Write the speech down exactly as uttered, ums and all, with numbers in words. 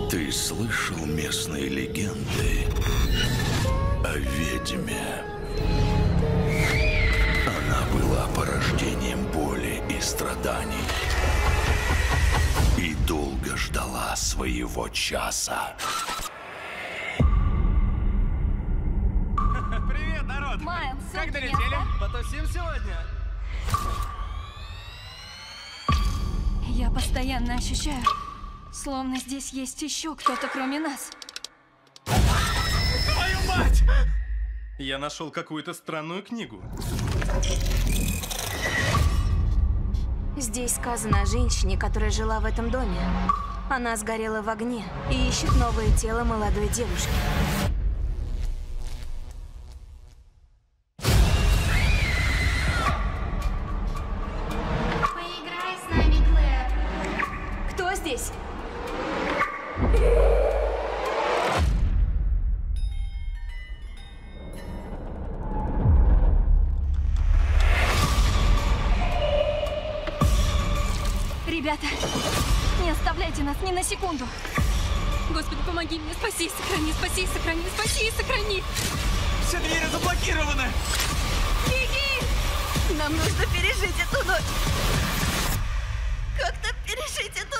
Ты слышал местные легенды о ведьме? Она была порождением боли и страданий и долго ждала своего часа. Привет, народ! Майлз, Как долетели? Потусим сегодня? Я постоянно ощущаю, словно здесь есть еще кто-то, кроме нас. Твою мать! Я нашел какую-то странную книгу. Здесь сказано о женщине, которая жила в этом доме. Она сгорела в огне и ищет новое тело молодой девушки. Поиграй с нами, Клэр. Кто здесь? Ребята, не оставляйте нас ни на секунду. Господи, помоги мне, спаси и сохрани, спаси и сохрани, спаси и сохрани. Все двери заблокированы! Беги! Нам нужно пережить эту ночь. Как-то пережить эту